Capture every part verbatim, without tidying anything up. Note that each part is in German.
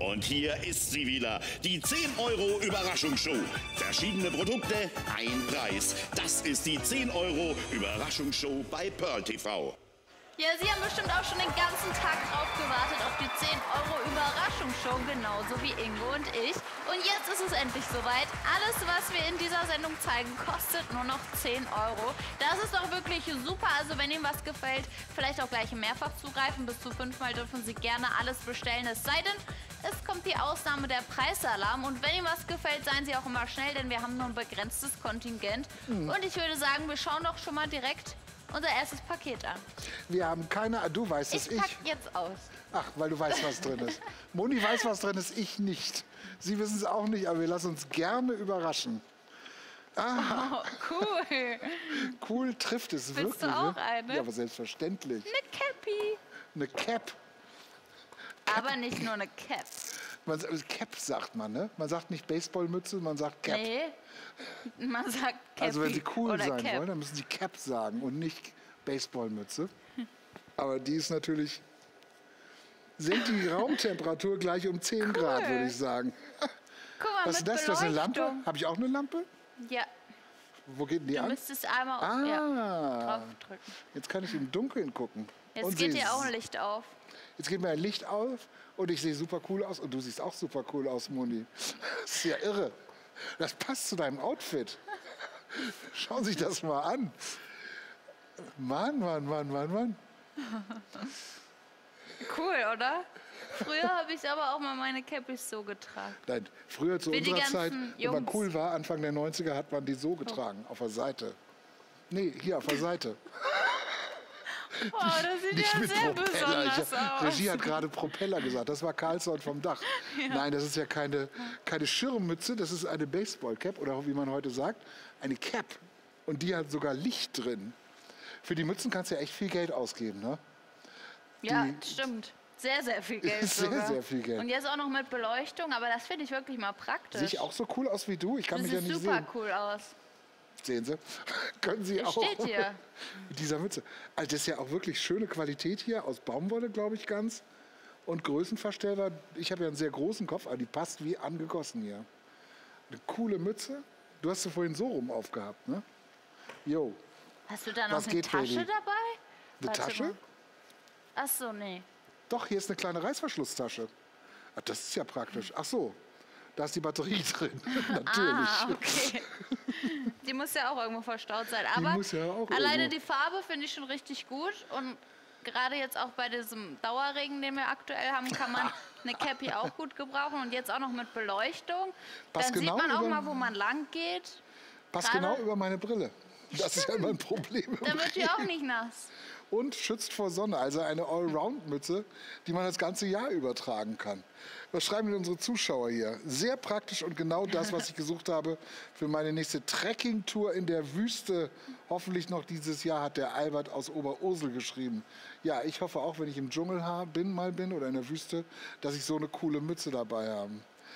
Und hier ist sie wieder, die zehn Euro Überraschungsshow. Verschiedene Produkte, ein Preis. Das ist die zehn Euro Überraschungsshow bei Pearl T V. Ja, Sie haben bestimmt auch schon den ganzen Tag drauf gewartet auf die zehn Euro Überraschungsshow, genauso wie Ingo und ich. Und jetzt ist es endlich soweit. Alles, was wir in dieser Sendung zeigen, kostet nur noch zehn Euro. Das ist doch wirklich super. Also wenn Ihnen was gefällt, vielleicht auch gleich mehrfach zugreifen. Bis zu fünfmal dürfen Sie gerne alles bestellen. Es sei denn, es kommt die Ausnahme der Preisalarm. Und wenn Ihnen was gefällt, seien Sie auch immer schnell, denn wir haben nur ein begrenztes Kontingent. Mhm. Und ich würde sagen, wir schauen doch schon mal direkt unser erstes Paket an. Wir haben keine, du weißt es, ich. Ich pack jetzt aus. Ach, weil du weißt, was drin ist. Moni weiß, was drin ist, ich nicht. Sie wissen es auch nicht, aber wir lassen uns gerne überraschen. Ah. Oh, cool. Cool trifft es Willst wirklich. Du auch ne? eine? Ja, aber selbstverständlich. Eine Cappy. Eine Cap. Aber nicht nur eine Cap. Man, Cap sagt man, ne? Man sagt nicht Baseballmütze, man sagt Cap. Nee, man sagt Cappy. Also wenn Sie cool oder sein Cap. wollen, dann müssen Sie Cap sagen und nicht Baseballmütze. Aber die ist natürlich, senkt die Raumtemperatur gleich um zehn Cool. Grad, würde ich sagen. Guck mal, Was ist mit das? Das ist eine Lampe? Beleuchtung. Habe ich auch eine Lampe? Ja, Wo geht denn die du an? müsstest einmal auf, Ah, ja, draufdrücken. jetzt kann ich im Dunkeln gucken. Jetzt Und geht sehe- dir auch ein Licht auf. Jetzt geht mir ein Licht auf und ich sehe super cool aus. Und du siehst auch super cool aus, Moni. Das ist ja irre. Das passt zu deinem Outfit. Schauen Sie sich das mal an. Mann, Mann, Mann, Mann, Mann. Cool, oder? Früher habe ich aber auch mal meine Cappies so getragen. Nein, früher zu Wie die unserer Zeit, ganzen wenn man Jungs. cool war, Anfang der neunziger, hat man die so getragen, auf der Seite. Nee, hier auf der Seite. Oh, das sieht ja sehr besonders Ich, aus. Regie hat gerade Propeller gesagt, das war Carlsson vom Dach. Ja. Nein, das ist ja keine, keine Schirmmütze, das ist eine Baseballcap oder wie man heute sagt, eine Cap. Und die hat sogar Licht drin. Für die Mützen kannst du ja echt viel Geld ausgeben, ne? Ja, Die- stimmt. Sehr, sehr viel Geld Sehr, sogar. sehr viel Geld. Und jetzt auch noch mit Beleuchtung, aber das finde ich wirklich mal praktisch. Sehe ich auch so cool aus wie du? Ich kann Du mich ja siehst nicht super sehen. cool aus. Sehen Sie? Können Sie Es auch. steht hier. Mit dieser Mütze. Also das ist ja auch wirklich schöne Qualität hier, aus Baumwolle, glaube ich, ganz. Und größenverstellbar. Ich habe ja einen sehr großen Kopf, aber die passt wie angegossen hier. Eine coole Mütze. Du hast sie vorhin so rum aufgehabt, ne? Jo. Hast du da noch Was eine geht, Tasche Baby? dabei? Eine Warte Tasche? mal. Ach so, nee. Doch, hier ist eine kleine Reißverschlusstasche. Ach, das ist ja praktisch. Ach so, da ist die Batterie drin. Natürlich. Ah, okay. Die muss ja auch irgendwo verstaut sein. Aber muss ja auch alleine irgendwo. die Farbe finde ich schon richtig gut. Und gerade jetzt auch bei diesem Dauerregen, den wir aktuell haben, kann man eine Cappy auch gut gebrauchen. Und jetzt auch noch mit Beleuchtung. Passt Dann genau sieht man auch über- mal, wo man lang geht. Passt Gerade- genau über meine Brille. Das ist ja immer ein Problem. im Dann wird die Regen. auch nicht nass. Und schützt vor Sonne, also eine Allround-Mütze, die man das ganze Jahr übertragen kann. Was schreiben denn unsere Zuschauer hier? Sehr praktisch und genau das, was ich gesucht habe für meine nächste Trekking-Tour in der Wüste. Hoffentlich noch dieses Jahr, hat der Albert aus Oberursel geschrieben. Ja, ich hoffe auch, wenn ich im Dschungel ha- bin, mal bin oder in der Wüste, dass ich so eine coole Mütze dabei habe.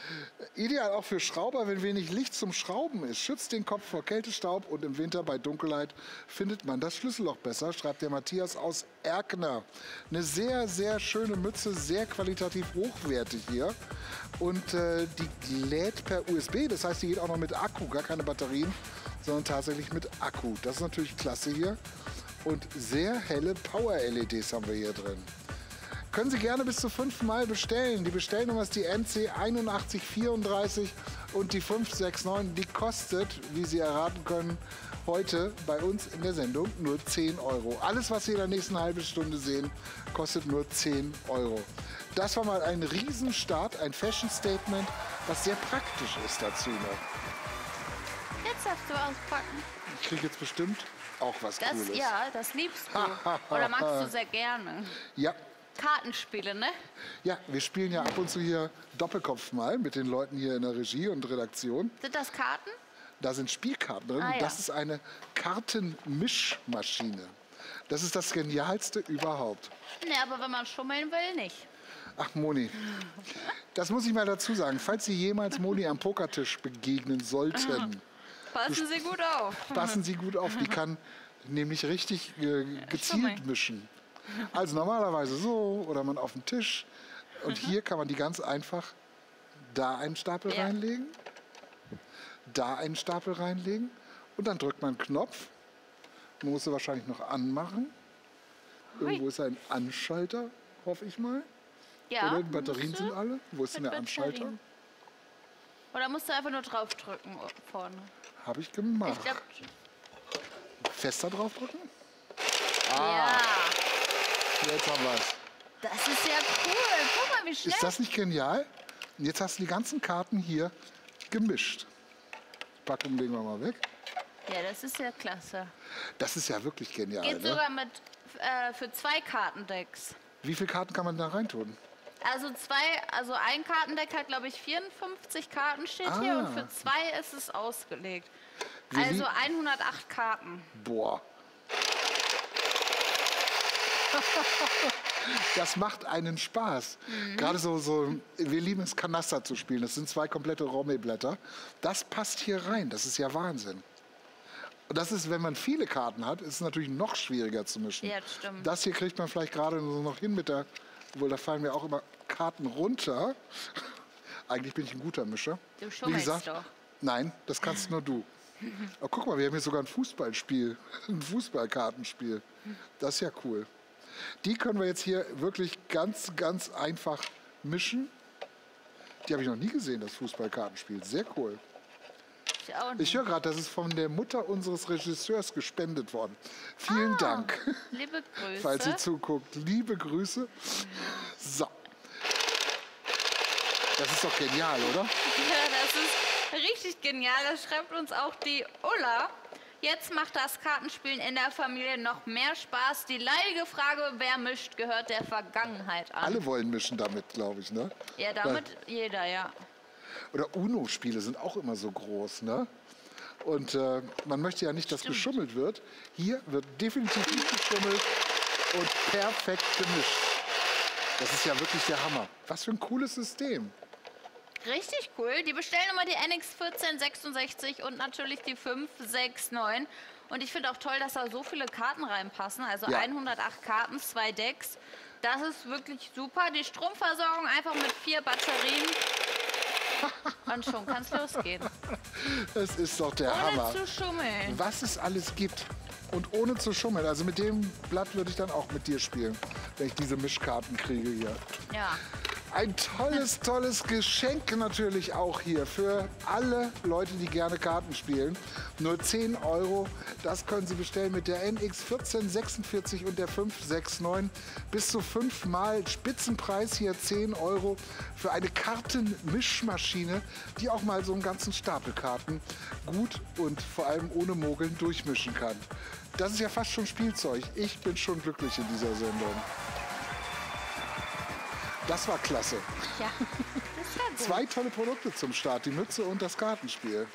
Ideal auch für Schrauber, wenn wenig Licht zum Schrauben ist. Schützt den Kopf vor Kältestaub und im Winter bei Dunkelheit findet man das Schlüsselloch besser, schreibt der Matthias aus Erkner. Eine sehr, sehr schöne Mütze, sehr qualitativ hochwertig hier. Und äh, die lädt per U S B, das heißt, die geht auch noch mit Akku, gar keine Batterien, sondern tatsächlich mit Akku. Das ist natürlich klasse hier. Und sehr helle Power-L E Ds haben wir hier drin. Können Sie gerne bis zu fünfmal bestellen. Die Bestellnummer ist die N C einundachtzig vierunddreißig und die fünf sechs neun. Die kostet, wie Sie erraten können, heute bei uns in der Sendung nur zehn Euro. Alles, was Sie in der nächsten halben Stunde sehen, kostet nur zehn Euro. Das war mal ein Riesenstart, ein Fashion-Statement, was sehr praktisch ist dazu noch. Jetzt darfst du auspacken. Ich kriege jetzt bestimmt auch was Das, Cooles. ja, das liebst du. Oder magst du sehr gerne. Ja. Kartenspiele, ne? Ja, wir spielen ja ab und zu hier Doppelkopf mal mit den Leuten hier in der Regie und Redaktion. Sind das Karten? Da sind Spielkarten drin. Ah, Und ja. das ist eine Kartenmischmaschine. Das ist das Genialste überhaupt. Ne, aber wenn man schummeln will, nicht. Ach, Moni, das muss ich mal dazu sagen. Falls Sie jemals Moni am Pokertisch begegnen sollten, Passen Sie gut auf. passen Sie gut auf. Die kann nämlich richtig äh, gezielt Schummeln. mischen. Also normalerweise so oder man auf dem Tisch Und hier kann man die ganz einfach da einen Stapel Ja. reinlegen, da einen Stapel reinlegen und dann drückt man einen Knopf. Man muss sie wahrscheinlich noch anmachen. Irgendwo ist ein Anschalter, hoffe ich mal. Ja, Oder die Batterien musst du sind alle. Wo ist denn mit der Anschalter? Batterien. Oder musst du einfach nur draufdrücken vorne? Habe ich gemacht. Ich glaube, Fester draufdrücken? ja. Jetzt haben wir es. Das ist ja cool. Guck mal, wie schnell. Ist das nicht genial? Und jetzt hast du die ganzen Karten hier gemischt. Die Packung legen wir mal weg. Ja, das ist ja klasse. Das ist ja wirklich genial. Geht Ne? sogar mit äh, für zwei Kartendecks. Wie viele Karten kann man da reintun? Also zwei, also ein Kartendeck hat, glaube ich, vierundfünfzig Karten steht hier Ah. und für zwei ist es ausgelegt. Wie Also lieb- hundertacht Karten. Boah. Das macht einen Spaß. Mhm. Gerade so, so, wir lieben es, Kanaster zu spielen. Das sind zwei komplette Rommelblätter. Das passt hier rein. Das ist ja Wahnsinn. Und das ist, wenn man viele Karten hat, ist es natürlich noch schwieriger zu mischen. Ja, das stimmt. Das hier kriegt man vielleicht gerade so noch hin mit der, obwohl da fallen mir auch immer Karten runter. Eigentlich bin ich ein guter Mischer. Du Wie schummelst gesagt, doch. nein, das kannst nur du. Aber guck mal, wir haben hier sogar ein Fußballspiel, ein Fußballkartenspiel. Das ist ja cool. Die können wir jetzt hier wirklich ganz, ganz einfach mischen. Die habe ich noch nie gesehen, das Fußballkartenspiel. Sehr cool. Ich auch nicht. Ich höre gerade, das ist von der Mutter unseres Regisseurs gespendet worden. Vielen Ah, Dank, Liebe Grüße. falls sie zuguckt. Liebe Grüße. So. Das ist doch genial, oder? Ja, das ist richtig genial. Das schreibt uns auch die Ulla. Jetzt macht das Kartenspielen in der Familie noch mehr Spaß. Die leidige Frage, wer mischt, gehört der Vergangenheit an. Alle wollen mischen damit, glaube ich, ne? Ja, damit jeder, ja. Oder Uno-Spiele sind auch immer so groß, ne? Und äh, man möchte ja nicht, dass Stimmt. geschummelt wird. Hier wird definitiv nicht geschummelt und perfekt gemischt. Das ist ja wirklich der Hammer. Was für ein cooles System. Richtig cool. Die Bestellnummer die N X vierzehn sechsundsechzig und natürlich die fünf sechs neun. Und ich finde auch toll, dass da so viele Karten reinpassen. Also Ja. hundertacht Karten, zwei Decks. Das ist wirklich super. Die Stromversorgung einfach mit vier Batterien. Und schon kann es losgehen. Das ist doch der Ohne Hammer. zu schummeln. Was es alles gibt. Und ohne zu schummeln. Also mit dem Blatt würde ich dann auch mit dir spielen, wenn ich diese Mischkarten kriege hier. Ja. Ein tolles, tolles Geschenk natürlich auch hier für alle Leute, die gerne Karten spielen. Nur zehn Euro, das können Sie bestellen mit der N X vierzehn sechsundvierzig und der fünf sechs neun. Bis zu fünfmal Spitzenpreis hier zehn Euro für eine Kartenmischmaschine, die auch mal so einen ganzen Stapel Karten gut und vor allem ohne Mogeln durchmischen kann. Das ist ja fast schon Spielzeug. Ich bin schon glücklich in dieser Sendung. Das war klasse. Ja, das war gut. Zwei tolle Produkte zum Start, die Mütze und das Kartenspiel.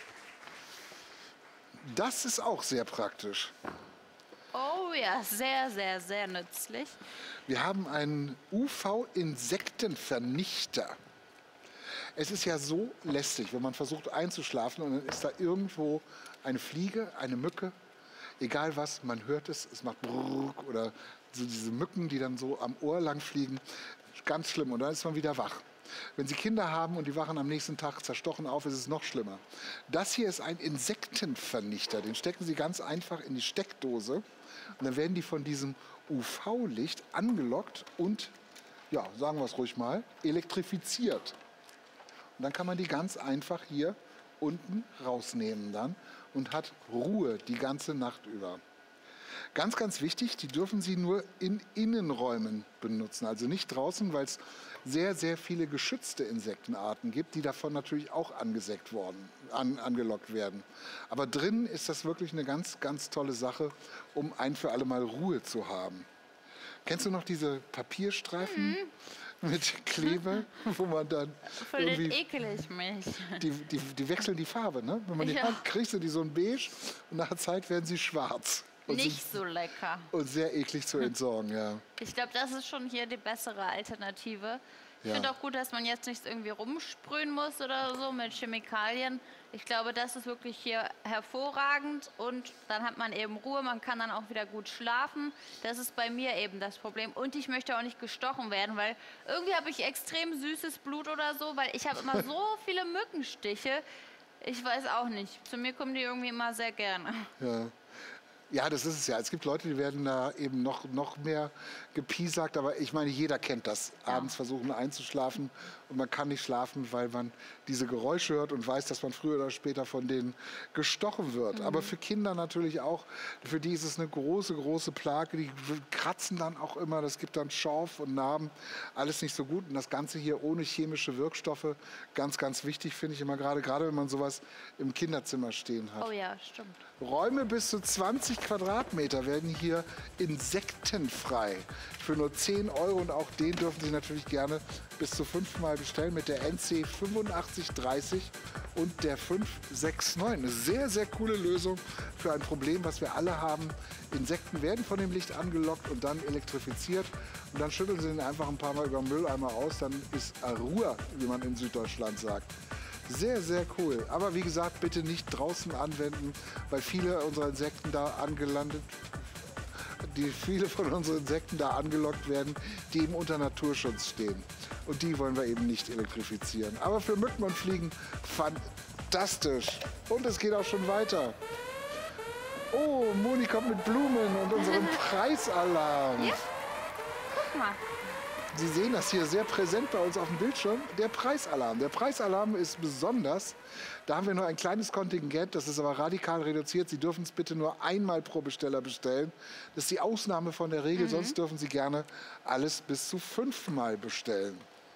Das ist auch sehr praktisch. Oh ja, sehr, sehr, sehr nützlich. Wir haben einen U V-Insektenvernichter. Es ist ja so lästig, wenn man versucht einzuschlafen und dann ist da irgendwo eine Fliege, eine Mücke, egal was, man hört es, es macht Brrrr oder so diese Mücken, die dann so am Ohr lang fliegen. Ganz schlimm und dann ist man wieder wach. Wenn Sie Kinder haben und die wachen am nächsten Tag zerstochen auf, ist es noch schlimmer. Das hier ist ein Insektenvernichter. Den stecken Sie ganz einfach in die Steckdose und dann werden die von diesem U V-Licht angelockt und, ja, sagen wir es ruhig mal, elektrifiziert. Und dann kann man die ganz einfach hier unten rausnehmen dann und hat Ruhe die ganze Nacht über. Ganz, ganz wichtig, die dürfen Sie nur in Innenräumen benutzen, also nicht draußen, weil es sehr, sehr viele geschützte Insektenarten gibt, die davon natürlich auch angeseckt worden, an, angelockt werden. Aber drinnen ist das wirklich eine ganz, ganz tolle Sache, um ein für alle Mal Ruhe zu haben. Kennst du noch diese Papierstreifen mit Kleber, wo man dann Voll den irgendwie... ekel ich mich. Die, die, die wechseln die Farbe, ne? Wenn man die Ja. hat, kriegst du die so ein Beige und nach der Zeit werden sie schwarz. Und Nicht sind, so lecker. und sehr eklig zu entsorgen, ja. Ich glaube, das ist schon hier die bessere Alternative. Ich Ja. finde auch gut, dass man jetzt nicht irgendwie rumsprühen muss oder so mit Chemikalien. Ich glaube, das ist wirklich hier hervorragend und dann hat man eben Ruhe, man kann dann auch wieder gut schlafen. Das ist bei mir eben das Problem. Und ich möchte auch nicht gestochen werden, weil irgendwie habe ich extrem süßes Blut oder so, weil ich habe immer so viele Mückenstiche. Ich weiß auch nicht. Zu mir kommen die irgendwie immer sehr gerne. Ja. Ja, das ist es ja. Es gibt Leute, die werden da eben noch, noch mehr gepiesackt. Aber ich meine, jeder kennt das. Abends versuchen einzuschlafen und man kann nicht schlafen, weil man diese Geräusche hört und weiß, dass man früher oder später von denen gestochen wird. Mhm. Aber für Kinder natürlich auch. Für die ist es eine große, große Plage. Die kratzen dann auch immer. Das gibt dann Schorf und Narben. Alles nicht so gut. Und das Ganze hier ohne chemische Wirkstoffe. Ganz, ganz wichtig, finde ich immer gerade. Gerade wenn man sowas im Kinderzimmer stehen hat. Oh ja, stimmt. Räume bis zu zwanzig Quadratmeter werden hier insektenfrei für nur zehn Euro. Und auch den dürfen Sie natürlich gerne bis zu fünfmal bestellen mit der N C fünfundachtzig dreißig und der fünf sechs neun. Eine sehr, sehr coole Lösung für ein Problem, was wir alle haben. Insekten werden von dem Licht angelockt und dann elektrifiziert. Und dann schütteln Sie den einfach ein paar Mal über den Mülleimer aus. Dann ist Ruhe, wie man in Süddeutschland sagt. Sehr, sehr cool. Aber wie gesagt, bitte nicht draußen anwenden, weil viele unserer Insekten da angelandet, die viele von unseren Insekten da angelockt werden, die eben unter Naturschutz stehen. Und die wollen wir eben nicht elektrifizieren. Aber für Mücken und Fliegen fantastisch. Und es geht auch schon weiter. Oh, Moni kommt mit Blumen und unserem Preisalarm. Ja, guck mal. Sie sehen das hier sehr präsent bei uns auf dem Bildschirm, der Preisalarm. Der Preisalarm ist besonders. Da haben wir nur ein kleines Kontingent, das ist aber radikal reduziert. Sie dürfen es bitte nur einmal pro Besteller bestellen. Das ist die Ausnahme von der Regel, mhm. sonst dürfen Sie gerne alles bis zu fünfmal bestellen.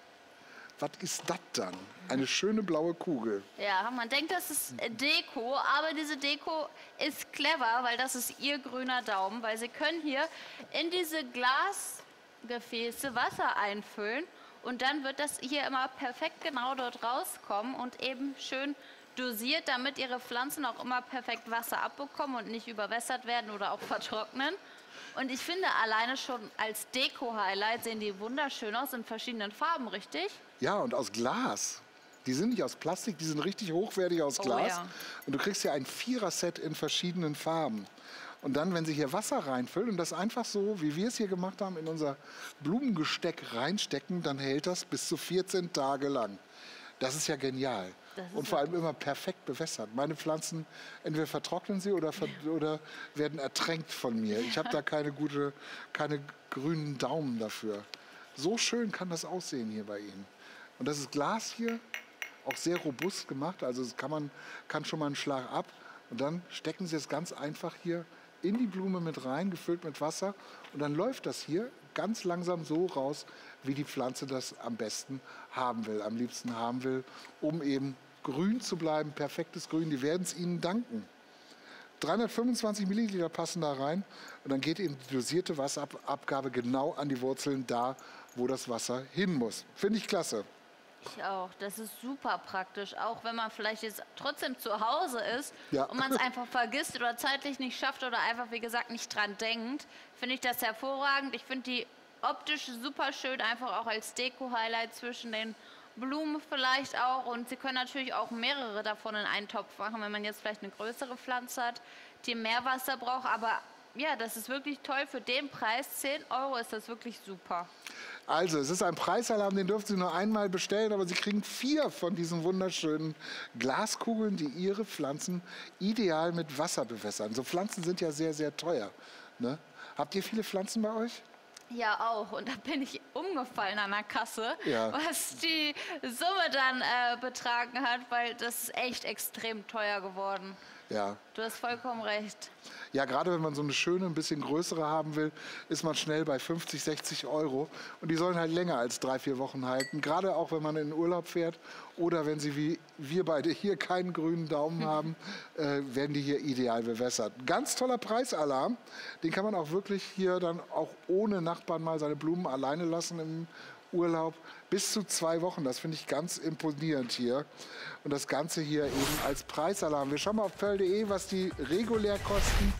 Was ist das dann? Eine schöne blaue Kugel. Ja, man denkt, das ist Deko, aber diese Deko ist clever, weil das ist Ihr grüner Daumen, weil Sie können hier in diese Glas Gefäße Wasser einfüllen und dann wird das hier immer perfekt genau dort rauskommen und eben schön dosiert, damit Ihre Pflanzen auch immer perfekt Wasser abbekommen und nicht überwässert werden oder auch vertrocknen. Und ich finde, alleine schon als Deko-Highlight sehen die wunderschön aus in verschiedenen Farben, richtig? Ja, und aus Glas. Die sind nicht aus Plastik, die sind richtig hochwertig aus Glas. Oh, ja. Und du kriegst ja ein Vierer-Set in verschiedenen Farben. Und dann, wenn Sie hier Wasser reinfüllen und das einfach so, wie wir es hier gemacht haben, in unser Blumengesteck reinstecken, dann hält das bis zu vierzehn Tage lang. Das ist ja genial. Ist und vor allem immer perfekt bewässert. Meine Pflanzen, entweder vertrocknen sie oder, ver oder werden ertränkt von mir. Ich habe da keine, gute, keine grünen Daumen dafür. So schön kann das aussehen hier bei Ihnen. Und das ist Glas hier, auch sehr robust gemacht. Also es kann, man, kann schon mal einen Schlag ab. Und dann stecken Sie es ganz einfach hier in die Blume mit rein, gefüllt mit Wasser. Und dann läuft das hier ganz langsam so raus, wie die Pflanze das am besten haben will, am liebsten haben will, um eben grün zu bleiben, perfektes Grün. Die werden es Ihnen danken. dreihundertfünfundzwanzig Milliliter passen da rein und dann geht eben die dosierte Wasserabgabe genau an die Wurzeln da, wo das Wasser hin muss. Finde ich klasse. Ich auch. Das ist super praktisch. Auch wenn man vielleicht jetzt trotzdem zu Hause ist ja. und man es einfach vergisst oder zeitlich nicht schafft oder einfach, wie gesagt, nicht dran denkt, finde ich das hervorragend. Ich finde die optisch super schön, einfach auch als Deko-Highlight zwischen den Blumen vielleicht auch. Und Sie können natürlich auch mehrere davon in einen Topf machen, wenn man jetzt vielleicht eine größere Pflanze hat, die mehr Wasser braucht. Aber ja, das ist wirklich toll. Für den Preis, zehn Euro, ist das wirklich super. Also, es ist ein Preisalarm, den dürfen Sie nur einmal bestellen, aber Sie kriegen vier von diesen wunderschönen Glaskugeln, die Ihre Pflanzen ideal mit Wasser bewässern. So Pflanzen sind ja sehr, sehr teuer. Ne? Habt ihr viele Pflanzen bei euch? Ja, auch. Und da bin ich umgefallen an der Kasse, ja. was die Summe dann äh, betragen hat, weil das ist echt extrem teuer geworden. Ja. Du hast vollkommen recht. Ja, gerade wenn man so eine schöne, ein bisschen größere haben will, ist man schnell bei fünfzig, sechzig Euro. Und die sollen halt länger als drei, vier Wochen halten. Gerade auch, wenn man in den Urlaub fährt oder wenn sie wie wir beide hier keinen grünen Daumen haben, äh, werden die hier ideal bewässert. Ganz toller Preisalarm. Den kann man auch wirklich hier dann auch ohne Nachbarn mal seine Blumen alleine lassen im Urlaub. Bis zu zwei Wochen, das finde ich ganz imponierend hier. Und das Ganze hier eben als Preisalarm. Wir schauen mal auf Pearl punkt de, was die regulär kosten.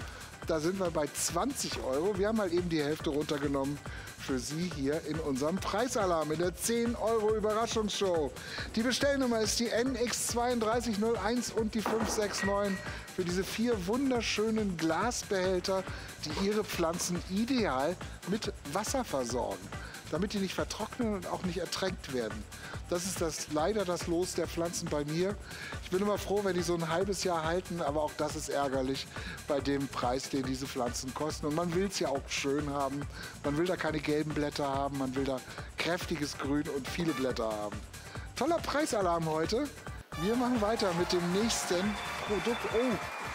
Da sind wir bei zwanzig Euro. Wir haben mal eben die Hälfte runtergenommen für Sie hier in unserem Preisalarm in der zehn Euro Überraschungsshow. Die Bestellnummer ist die N X zwei drei null eins und die fünf sechs neun für diese vier wunderschönen Glasbehälter, die Ihre Pflanzen ideal mit Wasser versorgen, damit die nicht vertrocknen und auch nicht ertränkt werden. Das ist das, leider das Los der Pflanzen bei mir. Ich bin immer froh, wenn die so ein halbes Jahr halten, aber auch das ist ärgerlich bei dem Preis, den diese Pflanzen kosten. Und man will es ja auch schön haben. Man will da keine gelben Blätter haben, man will da kräftiges Grün und viele Blätter haben. Toller Preisalarm heute. Wir machen weiter mit dem nächsten Produkt. Oh,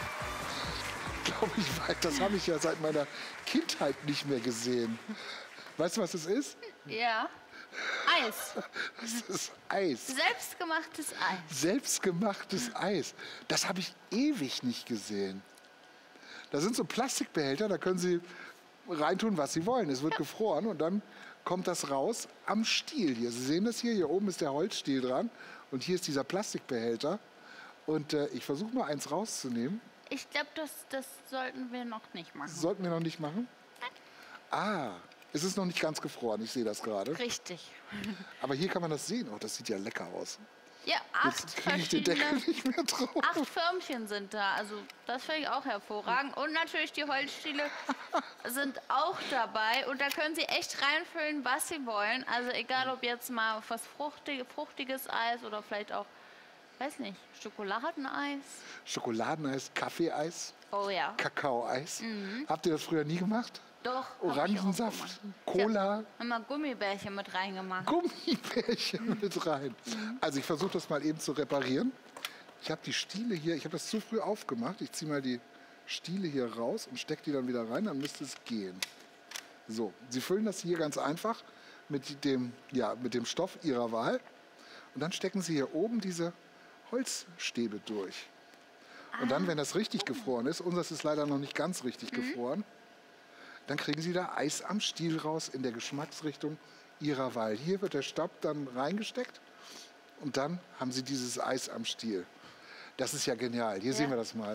glaube ich, weiß, das habe ich ja seit meiner Kindheit nicht mehr gesehen. Weißt du, was es ist? Ja. Eis. Das ist Eis. Selbstgemachtes Eis. Selbstgemachtes Eis. Das habe ich ewig nicht gesehen. Da sind so Plastikbehälter, da können Sie reintun, was Sie wollen. Es wird ja gefroren und dann kommt das raus am Stiel hier. Sie sehen das hier, hier oben ist der Holzstiel dran und hier ist dieser Plastikbehälter. Und äh, ich versuche mal eins rauszunehmen. Ich glaube, das, das sollten wir noch nicht machen. Sollten wir noch nicht machen? Ah. Es ist noch nicht ganz gefroren, ich sehe das gerade. Richtig. Aber hier kann man das sehen. Oh, das sieht ja lecker aus. Ja, acht Jetzt kriege ich den Deckel nicht mehr drauf. Acht Förmchen sind da, also das finde ich auch hervorragend. Und natürlich die Holzstiele sind auch dabei. Und da können Sie echt reinfüllen, was Sie wollen. Also egal, ob jetzt mal was Fruchtig, fruchtiges Eis oder vielleicht auch, weiß nicht, Schokoladeneis. Schokoladeneis, Kaffeeeis. Oh ja. Kakaoeis. Mhm. Habt ihr das früher nie gemacht? Doch. Orangensaft, Cola. Ich habe mal Gummibärchen mit reingemacht. Gummibärchen mhm. mit rein. Also ich versuche das mal eben zu reparieren. Ich habe die Stiele hier, ich habe das zu früh aufgemacht. Ich ziehe mal die Stiele hier raus und stecke die dann wieder rein, dann müsste es gehen. So, Sie füllen das hier ganz einfach mit dem, ja, mit dem Stoff Ihrer Wahl. Und dann stecken Sie hier oben diese Holzstäbe durch. Und dann, wenn das richtig gefroren ist, unseres ist leider noch nicht ganz richtig mhm. gefroren, dann kriegen Sie da Eis am Stiel raus in der Geschmacksrichtung Ihrer Wahl. Hier wird der Stab dann reingesteckt und dann haben Sie dieses Eis am Stiel. Das ist ja genial. Hier ja. sehen wir das mal.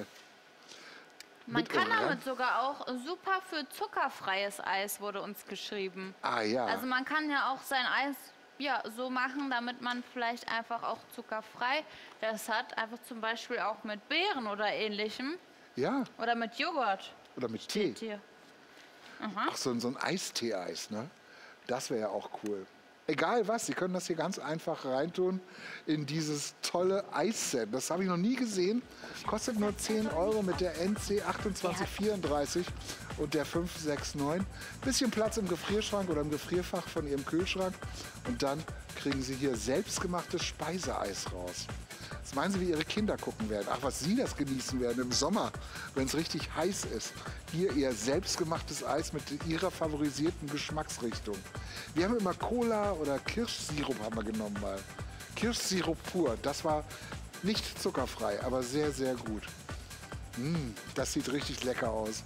Man Mit kann damit sogar auch super für zuckerfreies Eis, wurde uns geschrieben. Ah ja. Also man kann ja auch sein Eis ja, so machen, damit man vielleicht einfach auch zuckerfrei das hat. Einfach zum Beispiel auch mit Beeren oder ähnlichem. Ja. Oder mit Joghurt. Oder mit Tee. Hier. Ach, so, so ein Eistee-Eis, ne? Das wäre ja auch cool. Egal was, Sie können das hier ganz einfach reintun in dieses tolle Eisset. Das habe ich noch nie gesehen. Kostet nur zehn Euro mit der N C achtundzwanzig vierunddreißig und der fünf sechs neun. Bisschen Platz im Gefrierschrank oder im Gefrierfach von Ihrem Kühlschrank. Und dann kriegen Sie hier selbstgemachtes Speiseeis raus. Was meinen Sie, wie Ihre Kinder gucken werden? Ach, was Sie das genießen werden im Sommer, wenn es richtig heiß ist. Hier Ihr selbstgemachtes Eis mit Ihrer favorisierten Geschmacksrichtung. Wir haben immer Cola oder Kirschsirup haben wir genommen mal. Kirschsirup pur, das war nicht zuckerfrei, aber sehr, sehr gut. Mmh, das sieht richtig lecker aus.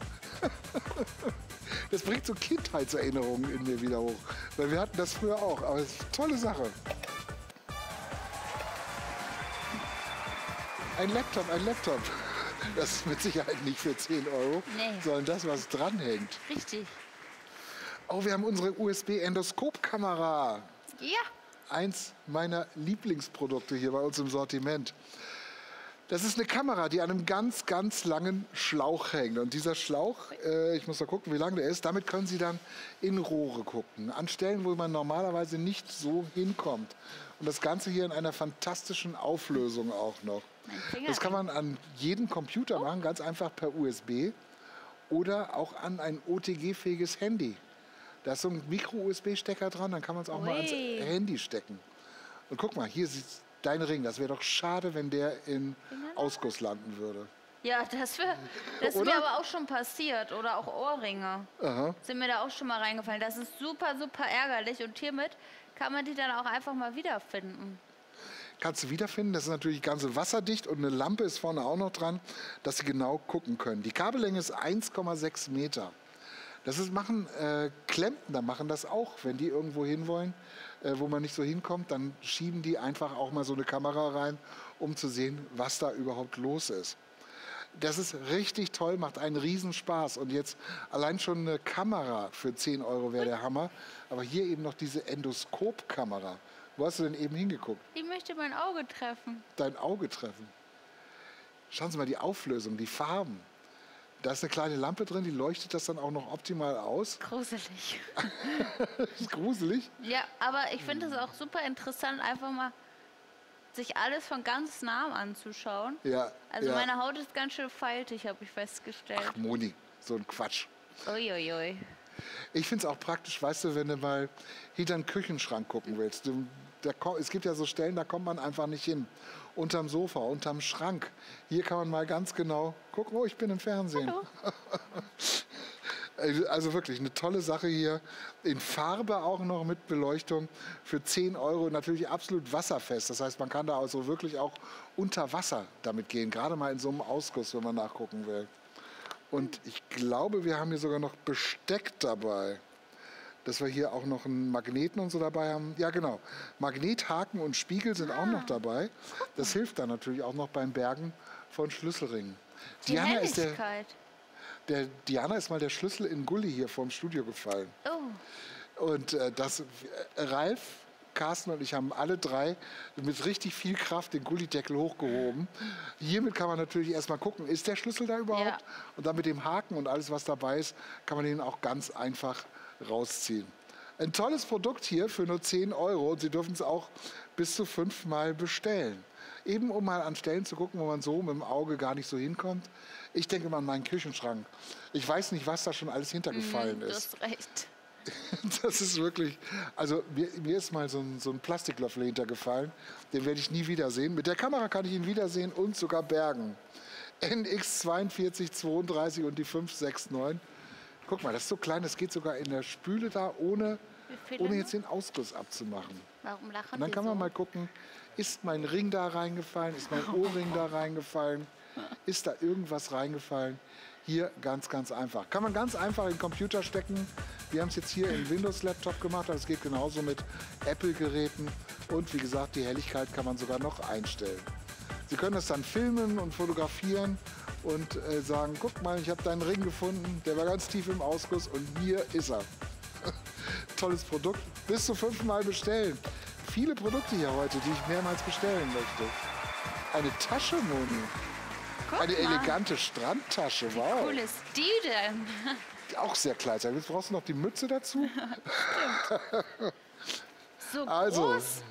Das bringt so Kindheitserinnerungen in mir wieder hoch. Weil wir hatten das früher auch, aber es ist eine tolle Sache. Ein Laptop, ein Laptop. Das ist mit Sicherheit nicht für zehn Euro, nee. sondern das, was dranhängt. Richtig. Oh, wir haben unsere U S B-Endoskopkamera. Ja. Eins meiner Lieblingsprodukte hier bei uns im Sortiment. Das ist eine Kamera, die an einem ganz, ganz langen Schlauch hängt. Und dieser Schlauch, äh, ich muss mal gucken, wie lang der ist, damit können Sie dann in Rohre gucken. An Stellen, wo man normalerweise nicht so hinkommt. Und das Ganze hier in einer fantastischen Auflösung auch noch. Das kann man an jeden Computer machen, ganz einfach per U S B. Oder auch an ein O T G-fähiges Handy. Da ist so ein Micro-U S B-Stecker dran, dann kann man es auch Ui. mal ans Handy stecken. Und guck mal, hier sieht dein Ring. Das wäre doch schade, wenn der in Ausguss landen würde. Ja, das, wär, das ist mir aber auch schon passiert. Oder auch Ohrringe. Aha. Sind mir da auch schon mal reingefallen. Das ist super, super ärgerlich. Und hiermit kann man die dann auch einfach mal wiederfinden. Kannst du wiederfinden. Das ist natürlich ganz wasserdicht und eine Lampe ist vorne auch noch dran, dass Sie genau gucken können. Die Kabellänge ist eins Komma sechs Meter. Das ist, machen äh, Klempner machen das auch, wenn die irgendwo hinwollen, äh, wo man nicht so hinkommt, dann schieben die einfach auch mal so eine Kamera rein, um zu sehen, was da überhaupt los ist. Das ist richtig toll, macht einen Riesenspaß. Und jetzt allein schon eine Kamera für zehn Euro wäre der Hammer. Aber hier eben noch diese Endoskopkamera. Wo hast du denn eben hingeguckt? Die möchte mein Auge treffen. Dein Auge treffen. Schauen Sie mal die Auflösung, die Farben. Da ist eine kleine Lampe drin, die leuchtet das dann auch noch optimal aus. Gruselig. Ist gruselig? Ja, aber ich finde es auch super interessant, einfach mal sich alles von ganz nah anzuschauen. Ja. Also ja. meine Haut ist ganz schön faltig, habe ich festgestellt. Ach, Moni, so ein Quatsch. Uiuiui. Ui, ui. Ich finde es auch praktisch, weißt du, wenn du mal hinter den Küchenschrank gucken willst. Du, da, es gibt ja so Stellen, da kommt man einfach nicht hin. Unterm Sofa, unterm Schrank. Hier kann man mal ganz genau gucken, oh, ich bin im Fernsehen. Also wirklich eine tolle Sache hier. In Farbe auch noch mit Beleuchtung für zehn Euro. Natürlich absolut wasserfest. Das heißt, man kann da also wirklich auch unter Wasser damit gehen. Gerade mal in so einem Ausguss, wenn man nachgucken will. Und ich glaube, wir haben hier sogar noch Besteck dabei. Dass wir hier auch noch einen Magneten und so dabei haben. Ja, genau. Magnethaken und Spiegel sind ah. auch noch dabei. Das hilft dann natürlich auch noch beim Bergen von Schlüsselringen. Die Diana ist der, Helligkeit. der Diana ist mal der Schlüssel in Gully hier vorm Studio gefallen. Oh. Und äh, das, äh, Ralf, Carsten und ich haben alle drei mit richtig viel Kraft den Gullydeckel hochgehoben. Hiermit kann man natürlich erstmal gucken, ist der Schlüssel da überhaupt? Ja. Und dann mit dem Haken und alles, was dabei ist, kann man den auch ganz einfach rausziehen. Ein tolles Produkt hier für nur zehn Euro und Sie dürfen es auch bis zu fünfmal bestellen. Eben um mal an Stellen zu gucken, wo man so mit dem Auge gar nicht so hinkommt. Ich denke mal an meinen Küchenschrank. Ich weiß nicht, was da schon alles hintergefallen mm, ist. Du hast recht. Das ist wirklich, also mir, mir ist mal so ein, so ein Plastiklöffel hintergefallen. Den werde ich nie wiedersehen. Mit der Kamera kann ich ihn wiedersehen und sogar bergen. N X zweiundvierzig zweiunddreißig und die fünf sechs neun. Guck mal, das ist so klein, das geht sogar in der Spüle da, ohne, ohne jetzt den Ausguss abzumachen. Warum lachen Und dann die kann man so? mal gucken, ist mein Ring da reingefallen, ist mein Ohrring da reingefallen, ist da irgendwas reingefallen? Hier ganz, ganz einfach. Kann man ganz einfach in den Computer stecken. Wir haben es jetzt hier im Windows-Laptop gemacht, aber es geht genauso mit Apple-Geräten. Und wie gesagt, die Helligkeit kann man sogar noch einstellen. Sie können das dann filmen und fotografieren und äh, sagen, guck mal, ich habe deinen Ring gefunden, der war ganz tief im Ausguss und hier ist er. Tolles Produkt, bis zu fünfmal bestellen. Viele Produkte hier heute, die ich mehrmals bestellen möchte. Eine Tasche, Moni. Guck Eine mal. elegante Strandtasche, Wie wow. cool ist die denn? Auch sehr klein. Jetzt brauchst du noch die Mütze dazu. So Also, groß.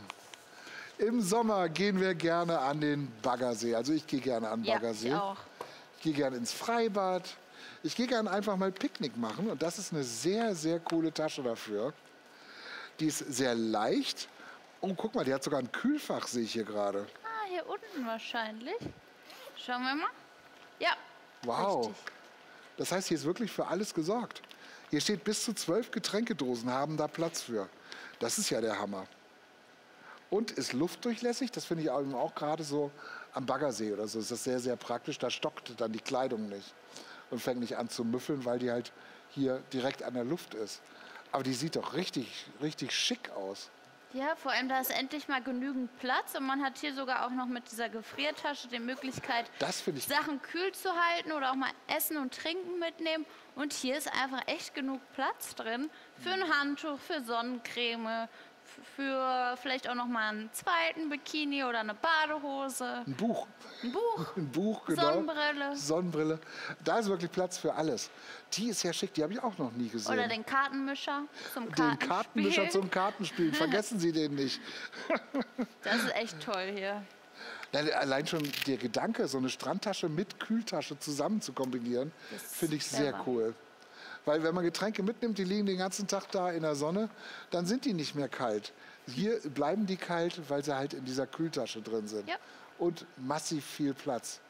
im Sommer gehen wir gerne an den Baggersee. Also ich gehe gerne an den Ja, Baggersee. ich auch. Ich gehe gerne ins Freibad. Ich gehe gerne einfach mal Picknick machen. Und das ist eine sehr, sehr coole Tasche dafür. Die ist sehr leicht. Und guck mal, die hat sogar ein Kühlfach, sehe ich hier gerade. Ah, hier unten wahrscheinlich. Schauen wir mal. Ja. Wow. Richtig. Das heißt, hier ist wirklich für alles gesorgt. Hier steht, bis zu zwölf Getränkedosen haben da Platz für. Das ist ja der Hammer. Und ist luftdurchlässig. Das finde ich auch, auch gerade so am Baggersee oder so. Ist das sehr, sehr praktisch. Da stockt dann die Kleidung nicht und fängt nicht an zu müffeln, weil die halt hier direkt an der Luft ist. Aber die sieht doch richtig, richtig schick aus. Ja, vor allem da ist endlich mal genügend Platz und man hat hier sogar auch noch mit dieser Gefriertasche die Möglichkeit, Das finde ich Sachen kühl zu halten oder auch mal Essen und Trinken mitnehmen. Und hier ist einfach echt genug Platz drin für ein Handtuch, für Sonnencreme, f- für vielleicht auch noch mal einen zweiten Bikini oder eine Badehose, ein Buch. ein Buch, Ein Buch, genau. Sonnenbrille Sonnenbrille. Da ist wirklich Platz für alles. Die ist ja schick, die habe ich auch noch nie gesehen. oder den Kartenmischer zum Den Kartenspielen. Kartenmischer zum Kartenspielen. Vergessen Sie den nicht. Das ist echt toll hier. Ja, allein schon der Gedanke, so eine Strandtasche mit Kühltasche zusammen zu kombinieren, Das ist finde ich sehr clever. cool. Weil wenn man Getränke mitnimmt, die liegen den ganzen Tag da in der Sonne, dann sind die nicht mehr kalt. Hier bleiben die kalt, weil sie halt in dieser Kühltasche drin sind. Ja. Und massiv viel Platz.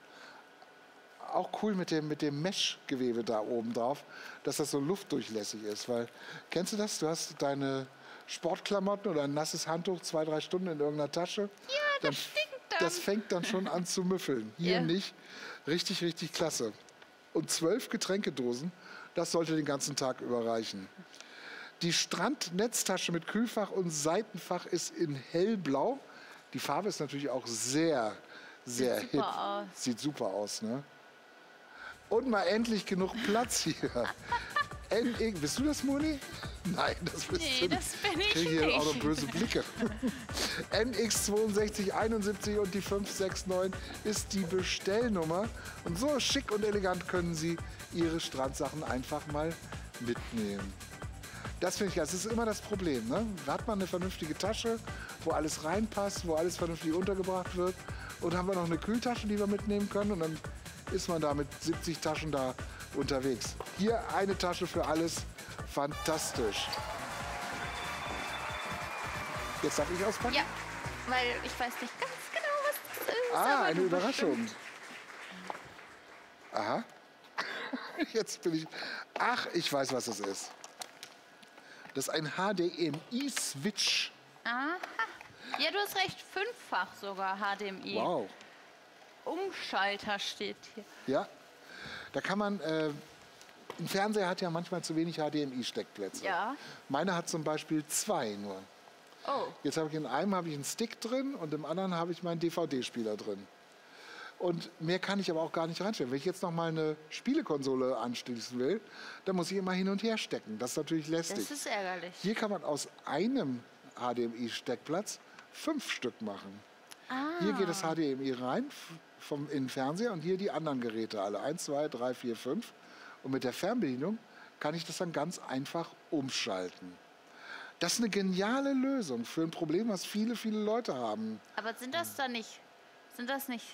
Auch cool mit dem, mit dem Meshgewebe da oben drauf, dass das so luftdurchlässig ist. Weil, kennst du das? Du hast deine Sportklamotten oder ein nasses Handtuch zwei, drei Stunden in irgendeiner Tasche. Ja, das stinkt dann. Das fängt dann schon an zu müffeln. Hier Ja. nicht. Richtig, richtig klasse. Und zwölf Getränkedosen, das sollte den ganzen Tag überreichen. Die Strandnetztasche mit Kühlfach und Seitenfach ist in hellblau. Die Farbe ist natürlich auch sehr, sehr Sieht hip. super aus. Sieht super aus, ne? Und mal endlich genug Platz hier. N X, bist du das, Moni? Nein, das bist Nee, du nicht. das bin ich kriege hier nicht. auch noch böse Blicke. N X zweiundsechzig einundsiebzig und die fünf sechs neun ist die Bestellnummer. Und so schick und elegant können Sie Ihre Strandsachen einfach mal mitnehmen. Das finde ich geil. Das ist immer das Problem. Ne? Hat man eine vernünftige Tasche, wo alles reinpasst, wo alles vernünftig untergebracht wird. Und haben wir noch eine Kühltasche, die wir mitnehmen können. Und dann ist man da mit siebzig Taschen da unterwegs. Hier eine Tasche für alles. Fantastisch. Jetzt darf ich auspacken? Ja, weil ich weiß nicht ganz genau, was das ist. Ah, aber eine du Überraschung. bestimmt. Aha. Jetzt bin ich... Ach, ich weiß, was das ist. Das ist ein H D M I-Switch. Aha. Ja, du hast recht, fünffach sogar H D M I. Wow. Umschalter steht hier. Ja, da kann man... Äh, ein Fernseher hat ja manchmal zu wenig H D M I-Steckplätze. Ja. Meiner hat zum Beispiel zwei nur. Oh. Jetzt habe ich in einem habe ich einen Stick drin und im anderen habe ich meinen D V D-Spieler drin. Und mehr kann ich aber auch gar nicht reinstellen. Wenn ich jetzt noch mal eine Spielekonsole anschließen will, dann muss ich immer hin und her stecken. Das ist natürlich lästig. Das ist ärgerlich. Hier kann man aus einem H D M I-Steckplatz fünf Stück machen. Ah. Hier geht das H D M I rein f- vom in den Fernseher und hier die anderen Geräte alle. Eins, zwei, drei, vier, fünf. Und mit der Fernbedienung kann ich das dann ganz einfach umschalten. Das ist eine geniale Lösung für ein Problem, was viele, viele Leute haben. Aber sind das da nicht, sind das nicht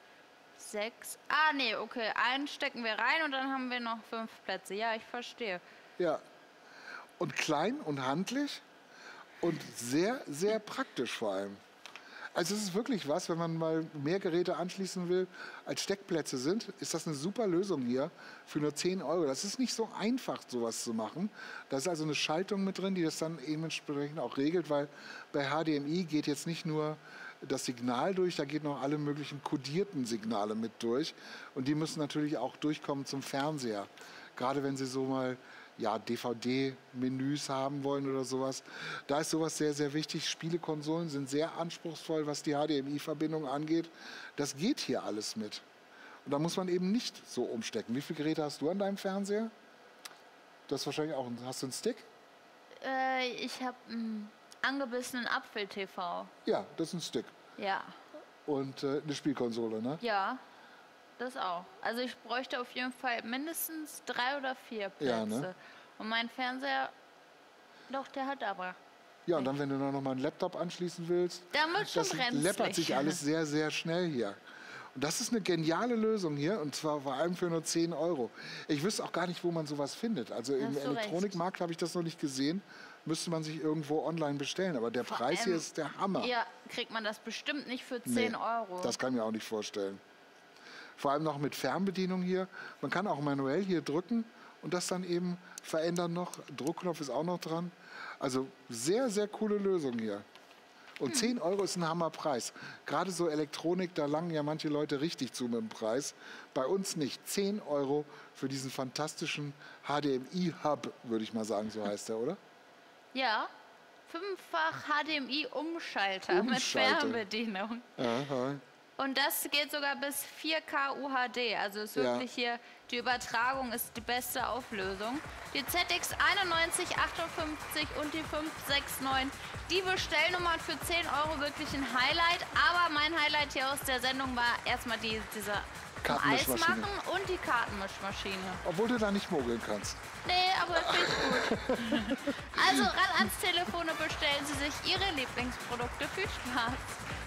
sechs? Ah, nee, okay. Einen stecken wir rein und dann haben wir noch fünf Plätze. Ja, ich verstehe. Ja. Und klein und handlich und sehr, sehr praktisch vor allem. Also es ist wirklich was, wenn man mal mehr Geräte anschließen will, als Steckplätze sind, ist das eine super Lösung hier für nur zehn Euro. Das ist nicht so einfach, sowas zu machen. Da ist also eine Schaltung mit drin, die das dann dementsprechend auch regelt, weil bei H D M I geht jetzt nicht nur das Signal durch, da geht noch alle möglichen kodierten Signale mit durch. Und die müssen natürlich auch durchkommen zum Fernseher. Gerade wenn Sie so mal ja, D V D-Menüs haben wollen oder sowas. Da ist sowas sehr, sehr wichtig. Spielekonsolen sind sehr anspruchsvoll, was die H D M I-Verbindung angeht. Das geht hier alles mit. Und da muss man eben nicht so umstecken. Wie viele Geräte hast du an deinem Fernseher? Das ist wahrscheinlich auch ein... Hast du einen Stick? Äh, ich habe einen angebissenen Apfel-T V. Ja, das ist ein Stick. Ja. Und äh, eine Spielkonsole, ne? Ja, das auch. Also ich bräuchte auf jeden Fall mindestens drei oder vier Plätze. Ja, ne? Und mein Fernseher, doch, der hat aber. Ja, und dann, wenn du noch mal einen Laptop anschließen willst, Der wird schon das brenzlig. läppert sich alles sehr, sehr schnell hier. Und das ist eine geniale Lösung hier, und zwar vor allem für nur zehn Euro. Ich wüsste auch gar nicht, wo man sowas findet. Also im Hast du recht. Elektronikmarkt habe ich das noch nicht gesehen. Müsste man sich irgendwo online bestellen. Aber der Vor Preis hier allem- ist der Hammer. Ja, kriegt man das bestimmt nicht für Nee, zehn Euro. Das kann ich mir auch nicht vorstellen. Vor allem noch mit Fernbedienung hier. Man kann auch manuell hier drücken und das dann eben verändern noch. Druckknopf ist auch noch dran. Also sehr, sehr coole Lösung hier. Und zehn Euro ist ein Hammerpreis. Gerade so Elektronik, da langen ja manche Leute richtig zu mit dem Preis. Bei uns nicht. zehn Euro für diesen fantastischen H D M I-Hub, würde ich mal sagen, so heißt der, oder? Ja, fünffach H D M I-Umschalter mit Umschalter. Fernbedienung. Aha. Und das geht sogar bis vier K U H D. Also ist Ja. wirklich hier, die Übertragung ist die beste Auflösung. Die Z X einundneunzig achtundfünfzig und die fünf sechs neun. Die Bestellnummern für zehn Euro wirklich ein Highlight. Aber mein Highlight hier aus der Sendung war erstmal die, dieser zum Eis Kartenmischmaschine. machen und die Kartenmischmaschine. Obwohl du da nicht mogeln kannst. Nee, aber finde ich gut. Also ran ans Telefon und bestellen Sie sich Ihre Lieblingsprodukte. Viel Spaß.